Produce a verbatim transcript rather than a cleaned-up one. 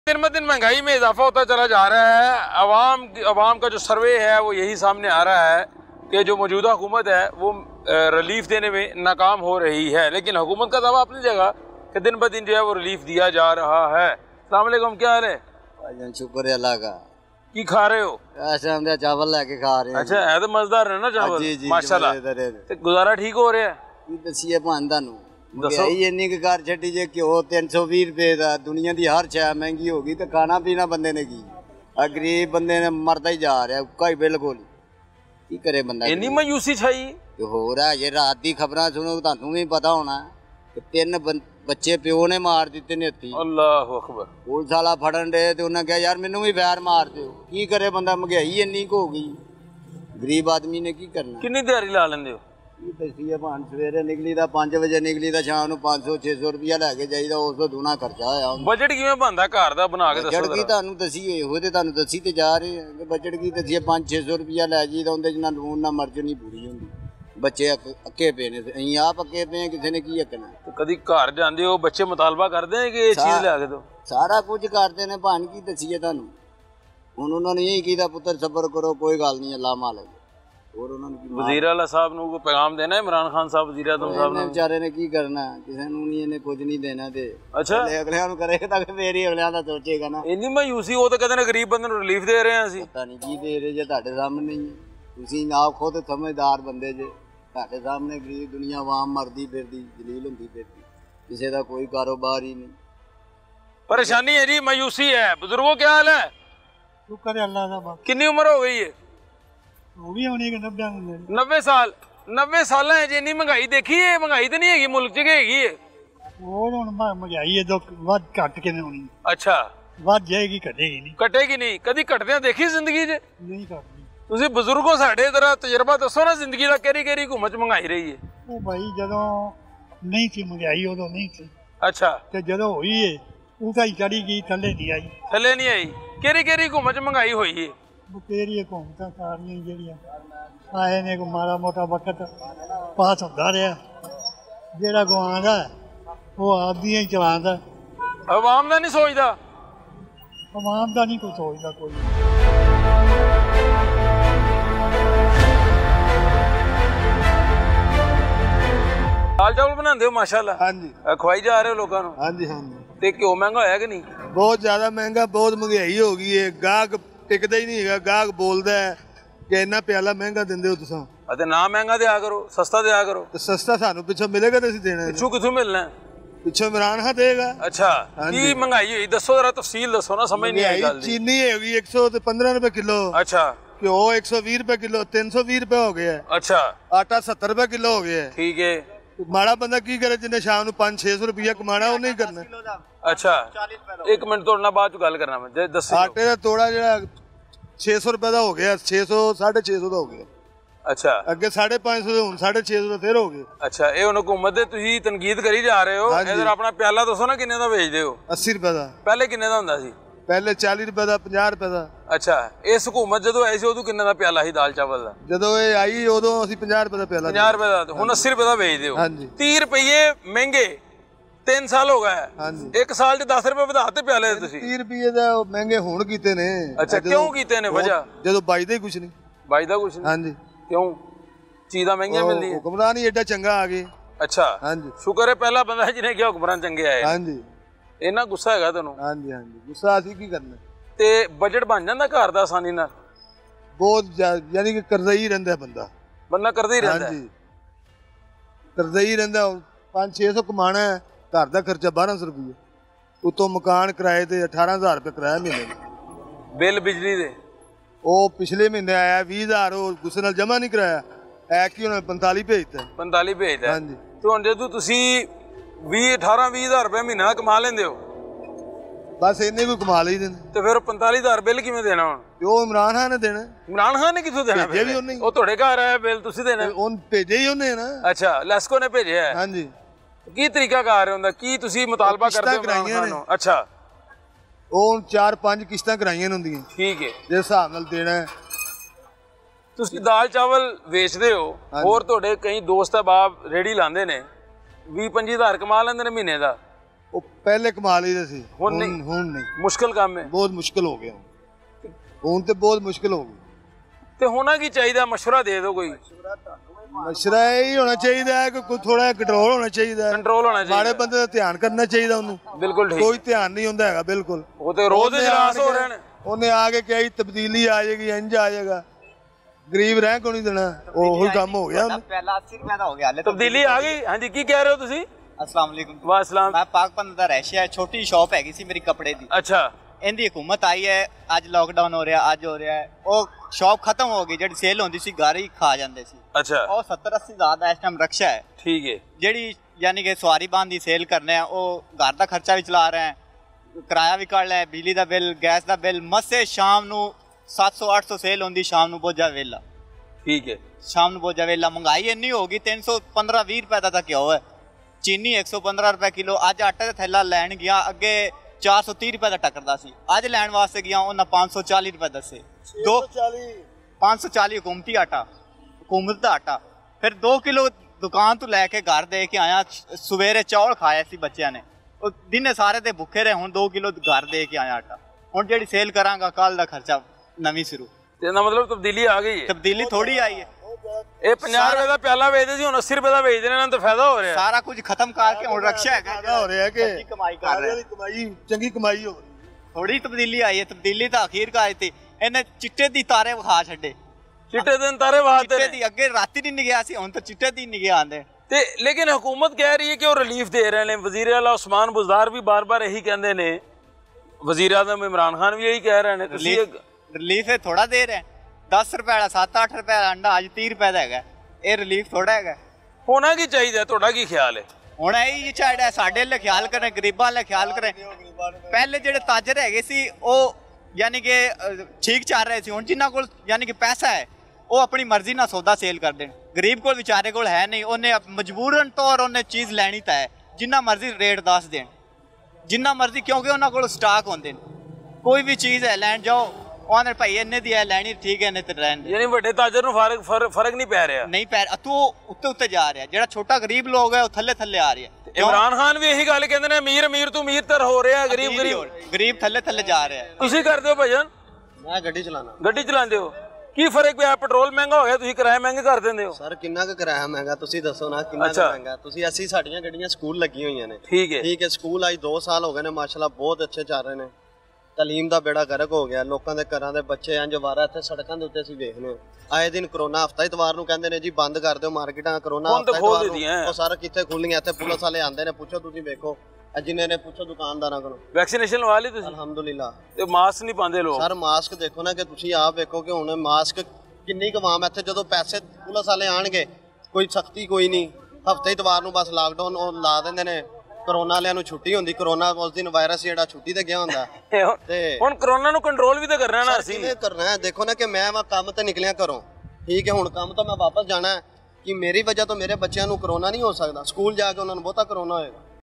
दिन ब दिन महंगाई में इजाफा होता चला जा रहा है। अवाम अवाम का जो सर्वे है वो यही सामने आ रहा है कि जो मौजूदा हुकूमत है वो रिलीफ देने में नाकाम हो रही है, लेकिन हुकूमत का दावा अपनी जगह कि दिन ब दिन जो है वो रिलीफ दिया जा रहा है। अस्सलाम वालेकुम, क्या हाल है? शुक्र है अल्लाह का। की खा रहे हो? ऐसे चावल लेके खा रहे हैं। अच्छा, है तो मजेदार है ना चावल? माशाल्लाह। गुजारा ठीक हो रहा है? दसिए भान तुहानू इन्नी कर छड्डी जे घ्यो तीन सौ भी रुपए का, दुनिया की हर शय महंगी हो गई तो खाना पीना बंदे ने की, गरीब बंदे ने मरदा ही जा रहा है बिल्कुल। की करे बंदा? इन्नी मायूसी छाई हो रहा है। रात की खबरां सुनो तुहानू भी पता होना कि तीन बच्चे प्यो ने मार दिते ने हत्थी। अल्लाह अकबर। पुलिस वाला फड़न डे तो उन्हें कहा यार मैनू भी फैर मार दो। की करे बंदा? महंगाई इन्नी हो गई, गरीब आदमी ने की करना। कितनी दिहाड़ी ला लेंदे हो? दसिए भान सवेरे निकली दा पांच बजे निकली दा शाम नूं पांच सौ छे सौ रुपया लैके जाईदा, उस तो दूना खर्चा होया। बजट किवें बनदा घर दा? बना के दसो। बजट की तुहानू दसीए हो ते तुहानू दसी ते जा रहे हैं कि बजट की दसीए पांच छे सौ रुपया लै जाईदा, उंदे च ना लून ना मर्च नहीं पूरी होंदी। बच्चे अक्के पे ने, असीं आप अक्के पे किसी ने की अक्कना। तो कदी घर जांदे हो बच्चे मुतालबा करदे हैं कि ये चीज लिया के दो? सारा कुछ करते ने भान, की दसीए तुहानू। हुण उन्होंने यही कीता पुत्र सबर करो, कोई गल नहीं, अल्लाह मालिक। और उन्होंने वजीर आला साहब नूं कोई पैगाम देना है? इमरान खान साहब वजीर आज़म साहब ने बेचारे ने की करना, किसी नूं नहीं इन्हें कुछ नहीं देना। ते अच्छा, अगलियां नूं करेगा तां फिर ही अगलियां दा सोचेगा ना। इन्नी मायूसी हो तो कहते ने गरीब बंदे नूं रिलीफ दे रहे हैं ਅਸੀਂ। पता नहीं की दे रहे जे, ਤੁਹਾਡੇ सामने ही ਤੁਸੀਂ आप खुद समझदार बंदे जे। ਤੁਹਾਡੇ सामने गरीब दुनिया आवाम मरदी फिरदी, जलील हुंदी फिरदी, किसी दा कोई कारोबार ही नहीं। परेशानी है जी, मायूसी है। बुजुर्गों क्या हाल है? शुक्र है अल्लाह दा। कितनी उम्र हो गई है? वो भी होनी नब्बे नब्बे साल। नब्बे साल है जिन्नी महंगाई देखी है? महंगाई तो नहीं है मुल्क च हैगी है? वो महंगाई है तो वध घट के होनी। अच्छा, वध जाएगी, घटेगी नहीं। घटेगी नहीं? कदी घटदे देखी जिंदगी च? नहीं घटदी। ਤੁਸੀਂ ਬਜ਼ੁਰਗੋ ਸਾਡੇ ਜਰਾ ਤਜਰਬਾ ਦੱਸੋ ਨਾ ਜ਼ਿੰਦਗੀ ਦਾ, ਕਿਹੜੀ ਕਿਹੜੀ ਘੁੰਮਚ ਮੰਗਾਈ ਰਹੀ ਹੈ? ਉਹ ਭਾਈ ਜਦੋਂ ਨਹੀਂ ਸੀ ਮਹਿੰਗਾਈ ਉਦੋਂ ਨਹੀਂ ਸੀ। ਅੱਛਾ, ਤੇ ਜਦੋਂ ਹੋਈ ਏ ਉਹ ਤਾਂ ਹੀ ਚੜੀ ਗਈ, ਥੱਲੇ ਨਹੀਂ ਆਈ। ਥੱਲੇ ਨਹੀਂ ਆਈ? ਕਿਹੜੀ ਕਿਹੜੀ ਘੁੰਮਚ ਮੰਗਾਈ ਹੋਈ ਹੈ? ਬਤੇਰੀਆਂ ਘੁੰਮਤਾਂ ਸਾਰੀਆਂ ਜਿਹੜੀਆਂ ਆਏ ਨੇ, ਕੋ ਮਾੜਾ ਮੋਟਾ ਵਕਤ ਪਾਸ ਹੁੰਦਾ ਰਿਹਾ। ਜਿਹੜਾ ਗਵਾਉਂਦਾ ਉਹ ਆਪਦੀਆਂ ਹੀ ਚਲਾਉਂਦਾ, ਆਵਾਮ ਦਾ ਨਹੀਂ ਸੋਚਦਾ। ਆਵਾਮ ਦਾ ਨਹੀਂ ਕੋਈ ਸੋਚਦਾ ਕੋਈ। दाल चावल बनाते हो माशाल्लाह? हाँ जी। खवाई जा रहे हो लोगों को? हाँ जी हाँ जी। ते घ्यो महंगा होया कि नहीं? बहुत ज्यादा महंगा, बहुत महंगाई हो गई है। गाहक टिकदा ही नहीं है। गाहक बोलता है कि इन्ना प्याला महंगा दिंदे हो तुसां। अते ना महंगा दिया करो, सस्ता दिया करो। तो सस्ता सानू पिछों मिलेगा तो असीं देना है। पिछों किथों मिलना है? पिछों इमरान खान देगा। अच्छा, की महंगाई हुई दसो जरा, तफसील दसो ना, समझ नहीं आई गल दी। चीनी होगी एक सौ पंद्रह रुपए किलो। अच्छा। घ्यो एक सौ बीस रुपए किलो, तीन सौ बीस रुपए हो गया है। अच्छा। आटा सत्तर रुपए किलो हो गया है। ठीक है। माड़ा बंदा की करे जिन्हें शाम को पांच छे सौ रुपया कमाना, वो नहीं करना। अच्छा, एक मिनट तोड़ना, बाद चो गल करना मैं। दस आटे का तोड़ा जो छे सौ रुपए का हो गया, छे सौ साढ़े छे सौ का हो गया। अच्छा, अगे साढ़े पांच सौ हूं साढ़े छे सौ फिर हो गए। अच्छा, ये हुण हुकूमत दे तुसीं तनकीद करी जा रहे हो। इधर अपना प्याला दसो ना, किन्ने दा बेचदे हो? अस्सी रुपए का। पहले किन्ने दा हुंदा सी? पहले चालीस रुपए का, पचास रुपए का। अच्छा, इस हुकूमत जदों आई सी उदों किन्ने दा प्याला सी दाल चावल दा? जदों ये आई उदों असीं पचास रुपए का प्याला। पचास रुपए दा, हुण अस्सी रुपए दा बेचदे हो? हां जी। तीस रुपये महंगे, तीन साल हो गए। हां जी। एक साल च दस रुपए वधाते प्याले तुसीं? तीस रुपए दा महंगे हुण कीते ने। अच्छा, क्यों कीते ने? वजह जदों बाईदा ही कुछ नहीं। बाईदा कुछ नहीं? हां जी। क्यों? चीज़ां महंगियां मिलदी है? हुक्मरान ही एडा चंगा आ गए। अच्छा। हां जी। शुक्र है पहला बंदा है जिन्हें क्या हुक्मरान चंगे आए। हां जी। इन्ना गुस्सा हैगा तैनूं? हां जी हां जी, गुस्सा असीं की करना। ते बजट बन जांदा घर दा आसानी नाल? बहुत यानी कि करदा ही रहिंदा बंदा। बंदा करदा ही रहिंदा? हां जी, करदा ही रहिंदा। पांच छे सौ कमाना है, घर दा खर्चा बारह सौ रुपये, उतों मकान किराए ते अठारह हजार रुपये किराया महीने। बिल बिजली दे वो पिछले महीने आया बीस हजार, वो गुस्से नाल जमा नहीं कराया, ऐ कि उन्होंने पैंताली भेजता। पैंताली भेजता? हाँ जी। तो हुण जदों तुसीं बीस अठारह बीस हजार रुपये महीना कमा लेंदे हो, बस इन्ने कोई कमा ली देने, तो फिर पैंताली हजार बिल किवें देना? हुण वो इमरान खान ने देना। इमरान खान ने किथों देना? भेजे भी उन्हें। वो तुहाडे घर आया बिल तुसीं देना? उन भेजे ही उन्हें ना। अच्छा, लेस्को ने भेजिया है? हाँ जी। की तरीका कार हुंदा, की तुसीं मुतालबा करदे हो इमरान खान नूं? अच्छा, वो चार पांच किश्तां कराइयां हुंदियां। ठीक है, जिस हिसाब नाल देना है। तुसीं दाल चावल वेचदे हो, और तुहाडे कई दोस्त अहबाब रेहड़ी लांदे ने, बीस पंजी हज़ार कमा लेंदे ने महीने दा, ਉਹ ਪਹਿਲੇ ਕਮਾ ਲਈਦੇ ਸੀ, ਹੁਣ ਹੁਣ ਨਹੀਂ। ਹੁਣ ਨਹੀਂ, ਮੁਸ਼ਕਿਲ ਕੰਮ ਹੈ। ਬਹੁਤ ਮੁਸ਼ਕਿਲ ਹੋ ਗਿਆ ਹੁਣ। ਹੁਣ ਤੇ ਬਹੁਤ ਮੁਸ਼ਕਿਲ ਹੋ ਗਈ। ਤੇ ਹੋਣਾ ਕੀ ਚਾਹੀਦਾ, ਮਸ਼ਵਰਾ ਦੇ ਦਿਓ ਕੋਈ। ਮਸ਼ਰਾ ਇਹ ਹੋਣਾ ਚਾਹੀਦਾ ਹੈ ਕਿ ਕੋਈ ਥੋੜਾ ਕੰਟਰੋਲ ਹੋਣਾ ਚਾਹੀਦਾ ਹੈ, ਕੰਟਰੋਲ ਹੋਣਾ ਚਾਹੀਦਾ। ਮਾੜੇ ਬੰਦੇ ਦਾ ਧਿਆਨ ਕਰਨਾ ਚਾਹੀਦਾ ਉਹਨੂੰ। ਬਿਲਕੁਲ ਠੀਕ। ਕੋਈ ਧਿਆਨ ਨਹੀਂ ਹੁੰਦਾ ਹੈਗਾ ਬਿਲਕੁਲ। ਉਹ ਤੇ ਰੋਜ਼ ਇਜਲਾਸ ਹੋ ਰਹੇ ਨੇ। ਉਹਨੇ ਆ ਕੇ ਕਿਹਾ ਤਬਦੀਲੀ ਆ ਜਾਏਗੀ, ਇੰਜ ਆ ਜਾਏਗਾ, ਗਰੀਬ ਰਹਿ ਕੋ ਨਹੀਂ ਦੇਣਾ, ਉਹੀ ਕੰਮ ਹੋ ਗਿਆ। ਪਹਿਲਾਂ अस्सी रुपए ਦਾ ਹੋ ਗਿਆ, ਹਲੇ ਤਬਦੀਲੀ ਆ ਗਈ। ਹਾਂਜੀ ਕੀ ਕਹਿ ਰਹੇ ਹੋ ਤੁਸੀਂ? अस्सलाम वालेकुम। ਵਾਹ ਸਲਾਮ। ਮੈਂ ਪਾਕਪੰਦ ਦਾ ਰਹਿਸ਼ਿਆ, ਛੋਟੀ ਸ਼ਾਪ ਹੈਗੀ ਸੀ ਮੇਰੀ ਕੱਪੜੇ ਦੀ। ਅੱਛਾ। ਇਹਦੀ ਹਕੂਮਤ ਆਈ ਹੈ, ਅੱਜ ਲੋਕਡਾਊਨ ਹੋ ਰਿਹਾ, ਅੱਜ ਹੋ ਰਿਹਾ ਹੈ। ਉਹ ਸ਼ਾਪ ਖਤਮ ਹੋ ਗਈ, ਜਿਹੜੀ ਸੇਲ ਹੁੰਦੀ ਸੀ ਘਰ ਹੀ ਖਾ ਜਾਂਦੇ ਸੀ। ਅੱਛਾ ਉਹ ਸੱਤਰ अस्सी ਹਜ਼ਾਰ ਦਾ ਇਸ ਟਾਈਮ ਰਕਸ਼ਾ ਹੈ। ਠੀਕ ਹੈ। ਜਿਹੜੀ ਯਾਨੀ ਕਿ ਸਵਾਰੀ ਬਾਂਧ ਦੀ ਸੇਲ ਕਰਨੇ ਆ, ਉਹ ਘਰ ਦਾ ਖਰਚਾ ਵੀ ਚਲਾ ਰਹੇ ਹੈ, ਕਿਰਾਇਆ ਵੀ ਕੱਢ ਲਿਆ, ਬਿਜਲੀ ਦਾ ਬਿੱਲ, ਗੈਸ ਦਾ ਬਿੱਲ। ਮਸੇ ਸ਼ਾਮ ਨੂੰ ਸੱਤ ਸੌ ਅੱਠ ਸੌ ਸੇਲ ਹੁੰਦੀ, ਸ਼ਾਮ ਨੂੰ ਬੋਝਾ ਵੇਲਾ। ਠੀਕ ਹੈ। ਸ਼ਾਮ ਨੂੰ ਬੋਝਾ ਵੇਲਾ। ਮਹਿੰਗਾਈ ਇੰਨੀ ਹੋ ਗਈ, ਤਿੰਨ ਸੌ ਪੰਦਰਾਂ ਵੀਹ ਰੁਪਏ ਦਾ ਤਾਂ ਘਿਓ ਹੈ। ਚੀਨੀ ਇੱਕ ਸੌ ਪੰਦਰਾਂ ਰੁਪਏ ਕਿਲੋ। ਅੱਜ ਆਟੇ ਦਾ ਥੈਲਾ ਲੈਣ ਗਿਆ, ਅੱਗੇ ਚਾਰ ਸੌ ਤੀਹ ਰੁਪਏ ਦਾ ਟੱਕਰਦਾ ਸੀ, ਅੱਜ ਲੈਣ ਵਾਸਤੇ ਗਿਆ ਉਹਨਾਂ ਪੰਜ ਸੌ ਚਾਲੀ ਰੁਪਏ ਦੱਸੇ। ਦੋ ਪੰਜ ਸੌ ਚਾਲੀ ਹੁਕੂਮਤੀ ਆਟਾ, ਹੁਕੂਮਤ ਦਾ ਆਟਾ। ਫਿਰ ਦੋ ਕਿਲੋ ਦੁਕਾਨ ਤੋਂ ਲੈ ਕੇ ਘਰ ਦੇ ਕੇ ਆਇਆ। ਸਵੇਰੇ ਚੌਲ ਖਾਏ ਸੀ ਬੱਚਿਆਂ ਨੇ, ਉਹ ਦਿਨੇ ਸਾਰੇ ਤੇ ਭੁੱਖੇ ਰਹੇ। ਹੁਣ ਦੋ ਕਿਲੋ ਘਰ ਦੇ ਕੇ ਆਇਆ ਆਟਾ। ਹੁਣ ਜਿਹੜੀ ਸੇਲ ਕਰਾਂਗਾ, ਕੱਲ ਦਾ ਖਰਚਾ ਨਵੀਂ ਸ਼ੁਰੂ। ਤੇ ਇਹਦਾ ਮਤਲਬ ਤਬਦੀਲੀ ਆ ਗਈ ਹੈ। ਤਬਦੀਲੀ ਥੋੜੀ ਆਈ ਹੈ। ਇਹ ਪੰਜਾਹ ਰੁਪਏ ਦਾ ਪਿਆਲਾ ਵੇਚਦੇ ਸੀ, ਹੁਣ ਅੱਸੀ ਰੁਪਏ ਦਾ ਵੇਚਦੇ ਨੇ, ਇਹਨਾਂ ਨੂੰ ਤਾਂ ਫਾਇਦਾ ਹੋ ਰਿਹਾ। ਸਾਰਾ ਕੁਝ ਖਤਮ ਕਰਕੇ ਹੁਣ ਰਕਸ਼ਾ ਹੈਗਾ, ਹੋ ਰਿਹਾ ਕਿ ਚੰਗੀ ਕਮਾਈ ਕਰ ਰਿਹਾ ਹੈ। ਕਮਾਈ ਚੰਗੀ ਕਮਾਈ ਹੋ ਰਹੀ। ਥੋੜੀ ਤਬਦੀਲੀ ਆਈ ਹੈ। ਤਬਦੀਲੀ ਤਾਂ ਅਖੀਰ ਕਾਇ ਤੇ ਇਹਨੇ ਚਿੱਟੇ ਦੀ ਤਾਰੇ ਵਿਖਾ ਛੱਡੇ। ਚਿੱਟੇ ਦਿਨ ਤਾਰੇ ਵਾਤੇ ਚਿੱਟੇ ਨੇ। ਦੀ ਅੱਗੇ ਰਾਤੀ ਨਹੀਂ ਨਿਗਿਆ ਸੀ, ਹੁਣ ਤਾਂ ਚਿੱਟੇ ਦੀ ਨਿਗਿਆ ਆਂਦੇ। ਤੇ ਲੇਕਿਨ ਹਕੂਮਤ ਕਹਿ ਰਹੀ ਹੈ ਕਿ ਉਹ ਰਿਲੀਫ ਦੇ ਰਹੇ ਨੇ। ਵਜ਼ੀਰ ਆਲਾ ਉਸਮਾਨ ਬੁਜ਼ਾਰ ਵੀ ਬਾਰ-ਬਾਰ ਇਹੀ ਕਹਿੰਦੇ ਨੇ, ਵਜ਼ੀਰ ਆਜ਼ਮ ਇਮਰਾਨ ਖਾਨ ਵੀ ਇਹੀ ਕਹਿ ਰਹੇ ਨੇ। ਤੁਸੀਂ ਰਿਲੀਫ ਇਹ ਥੋੜਾ ਦੇ ਰਹੇ। ਦਸ ਰੁਪਏ ਵਾਲਾ ਸੱਤ ਅੱਠ ਰੁਪਏ ਦਾ ਅੰਡਾ ਅੱਜ ਤੀਹ ਰੁਪਏ ਦਾ ਹੈਗਾ। ਇਹ ਰਿਲੀਫ ਥੋੜਾ ਹੈਗਾ। ਹੋਣਾ ਕੀ ਚਾਹੀਦਾ, ਤੁਹਾਡਾ ਕੀ ਖਿਆਲ ਹੈ? ਹੁਣ ਇਹ ਚਾਹੀਦਾ ਸਾਡੇ ਲਈ ਖਿਆਲ ਕਰੇ, ਗਰੀਬਾਂ ਲਈ ਖਿਆਲ ਕਰੇ। ਪਹਿਲੇ ਜਿਹੜੇ ਤਾਜਰ ਹੈਗੇ ਸੀ ਉਹ ਯਾਨੀ ਕਿ ਠੀਕ ਚੱਲ ਰਹੇ ਸੀ। ਹੁਣ ਜਿਨ੍ਹਾਂ ਕੋਲ ਯਾਨੀ ਕਿ ਪੈਸਾ ਹੈ, ਉਹ ਆਪਣੀ ਮਰਜ਼ੀ ਨਾਲ ਸੌਦਾ ਸੇਲ ਕਰ ਦੇਣ। ਗਰੀਬ ਕੋਲ ਵਿਚਾਰੇ ਕੋਲ ਹੈ ਨਹੀਂ, ਉਹਨੇ ਮਜਬੂਰਨ ਤੌਰ ਉਹਨੇ ਚੀਜ਼ ਲੈਣੀ ਤਾਂ ਹੈ। ਜਿੰਨਾ ਮਰਜ਼ੀ ਰੇਟ ਦੱਸ ਦੇਣ, ਜਿੰਨਾ ਮਰਜ਼ੀ, ਕਿਉਂਕਿ ਉਹਨਾਂ ਕੋਲ ਸਟਾਕ ਹੁੰਦੇ ਨੇ। ਕੋਈ ਵੀ ਚੀਜ਼ ਹੈ ਲੈਣ ਜਾਓ, ਉਹਨੇ ਭਾਈ ਇੰਨੇ ਦੀ ਹੈ ਲੈਣੀ, ਠੀਕ ਹੈ, ਇਹਨੇ ਤੇ ਰਹਿਣ ਦੇ। ਯਾਨੀ ਵੱਡੇ ਤਾਜਰ ਨੂੰ ਫਰਕ ਫਰਕ ਨਹੀਂ ਪੈ ਰਿਹਾ। ਨਹੀਂ ਪੈ ਰਿਹਾ, ਤੂੰ ਉੱਤੇ ਉੱਤੇ ਜਾ ਰਿਹਾ। ਜਿਹੜਾ ਛੋਟਾ ਗਰੀਬ ਲੋਕ ਹੈ ਉਹ ਥੱਲੇ ਥੱਲੇ ਆ ਰਿਹਾ। ਇਮਰਾਨ ਖਾਨ ਵੀ ਇਹੀ ਗੱਲ ਕਹਿੰਦੇ ਨੇ, ਅਮੀਰ ਅਮੀਰ ਤੋਂ ਅਮੀਰ ਤਰ ਹੋ ਰਿਹਾ, ਗਰੀਬ ਗਰੀਬ ਗਰੀਬ ਥੱਲੇ ਥੱਲੇ ਜਾ ਰਿਹਾ। ਤੁਸੀਂ ਕਰਦੇ ਹੋ ਭਾਜਨ? ਮੈਂ ਗੱਡੀ ਚਲਾਣਾ। ਗੱਡੀ ਚਲਾਉਂਦੇ ਹੋ, ਕੀ ਫਰਕ ਪਿਆ? ਪੈਟਰੋਲ ਮਹਿੰਗਾ ਹੋ ਗਿਆ, ਤੁਸੀਂ ਕਿਰਾਏ ਮਹਿੰਗੇ ਕਰ ਦਿੰਦੇ ਹੋ। ਸਰ ਕਿੰਨਾ ਕੁ ਕਿਰਾਇਆ ਮਹਿੰਗਾ ਤੁਸੀਂ ਦੱਸੋ ਨਾ, ਕਿੰਨਾ ਕੁ ਮਹਿੰਗਾ। ਤੁਸੀਂ ਅਸੀਂ ਸਾਡੀਆਂ ਗੱਡੀਆਂ ਸਕੂਲ ਲੱਗੀਆਂ ਹੋਈਆਂ ਨੇ। ਠੀਕ ਹੈ। ਠੀਕ ਹੈ, ਸਕੂਲ ਅੱਜ ਦੋ ਸਾਲ ਹੋ ਗਏ ਨੇ, ਮਾਸ਼ਾਅੱਲਾ ਬਹੁਤ ਅੱਛੇ ਚੱਲ ਰਹੇ ਨੇ। ਤਾਲੀਮ ਦਾ ਬੇੜਾ ਗਰਕ ਹੋ ਗਿਆ। ਲੋਕਾਂ ਦੇ ਘਰਾਂ ਦੇ ਬੱਚੇ ਇੰਜ ਵਾਰਾ ਇੱਥੇ ਸੜਕਾਂ ਦੇ ਉੱਤੇ ਅਸੀਂ ਵੇਖਨੇ ਆਏ ਦਿਨ। ਕਰੋਨਾ ਹਫਤਾ ਇਤਵਾਰ ਨੂੰ ਕਹਿੰਦੇ ਨੇ ਜੀ ਬੰਦ ਕਰ ਦਿਓ ਮਾਰਕੀਟਾਂ, ਕਰੋਨਾ ਹਫਤਾ ਇਤਵਾਰ ਨੂੰ ਉਹ ਸਾਰਾ ਕਿੱਥੇ ਖੁੱਲੀਆਂ। ਇੱਥੇ ਪੁਲਿਸ ਵਾਲੇ ਆਉਂਦੇ ਨੇ, ਪੁੱਛੋ ਤੁਸੀਂ ਵੇਖੋ, ਜਿੰਨੇ ਨੇ ਪੁੱਛੋ ਦੁਕਾਨਦਾਰਾਂ ਕੋਲੋਂ। ਵੈਕਸੀਨੇਸ਼ਨ ਲਵਾ ਲਈ ਤੁਸੀਂ? ਅਲਹਮਦੁਲਿਲਾ। ਤੇ ਮਾਸਕ ਨਹੀਂ ਪਾਉਂਦੇ ਲੋਕ? ਸਰ ਮਾਸਕ ਦੇਖੋ ਨਾ, ਕਿ ਤੁਸੀਂ ਆਪ ਵੇਖੋ ਕਿ ਹੁਣ ਮਾਸਕ ਕਿੰਨੀ ਕਵਾਮ ਇੱਥੇ। ਜਦੋਂ ਪੈਸੇ ਪੁਲਿਸ ਵਾਲੇ ਆਣਗੇ, ਕੋਈ ਸਖਤੀ ਕੋਈ ਨਹੀਂ। ਹਫਤੇ ਇਤਵਾਰ ਨੂੰ ਬਸ ਲਾਕਡਾਊਨ ਉਹ ਲਾ ਦਿੰਦੇ ਨੇ। ਕਰੋਨਾ ਵਾਲਿਆਂ ਨੂੰ ਛੁੱਟੀ ਹੁੰਦੀ, ਕਰੋਨਾ ਉਸ ਦਿਨ ਵਾਇਰਸ ਜਿਹੜਾ ਛੁੱਟੀ ਤੇ ਗਿਆ ਹੁੰਦਾ। ਤੇ ਹੁਣ ਕਰੋਨਾ ਨੂੰ ਕੰਟਰੋਲ ਵੀ ਤਾਂ ਕਰਨਾ ਨਾ ਅਸੀਂ। ਕਿਵੇਂ ਕਰਨਾ ਹੈ? ਦੇਖੋ ਨਾ ਕਿ ਮੈਂ ਵਾ ਕੰਮ ਤੇ ਨਿਕਲਿਆ ਘਰੋਂ, ਠੀਕ ਹੈ, ਹੁਣ ਕੰਮ ਤੋਂ ਮੈਂ ਵਾਪਸ ਜਾਣਾ ਹੈ, ਕਿ ਮੇਰੀ ਵਜ੍ਹਾ ਤੋਂ ਮੇਰੇ ਬੱਚਿਆਂ ਨੂੰ ਕਰੋਨਾ ਨਹੀਂ ਹੋ ਸਕਦਾ। ਸਕੂਲ ਜਾ ਕੇ ਉਹਨਾਂ ਨੂੰ ਬਹੁਤਾ ਕਰੋਨਾ ਹੋਏਗਾ।